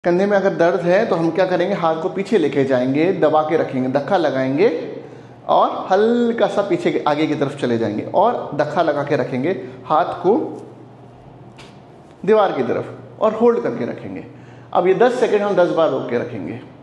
कंधे में अगर दर्द है तो हम क्या करेंगे, हाथ को पीछे लेके जाएंगे, दबा के रखेंगे, धक्का लगाएंगे और हल्का सा पीछे आगे की तरफ चले जाएंगे और धक्का लगा के रखेंगे हाथ को दीवार की तरफ और होल्ड करके रखेंगे। अब ये 10 सेकंड हम 10 बार रोक के रखेंगे।